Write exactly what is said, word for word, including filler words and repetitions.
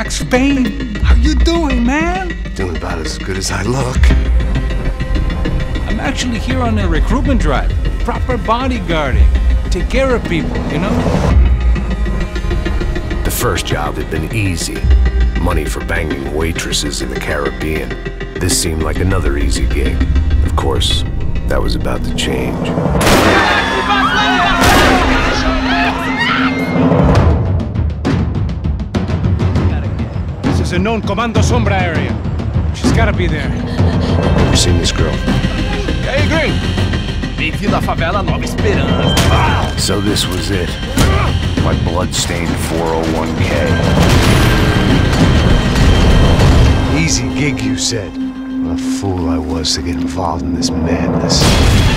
Max Payne. How you doing, man? Doing about as good as I look. I'm actually here on a recruitment drive. Proper bodyguarding. Take care of people, you know? The first job had been easy. Money for banging waitresses in the Caribbean. This seemed like another easy gig. Of course, that was about to change. This is a known Comando Sombra area. She's gotta be there. Ever seen this girl? Hey, Green! Bem-vindo à favela Nova Esperança. So this was it. My blood-stained four oh one K. Easy gig, you said. What a fool I was to get involved in this madness.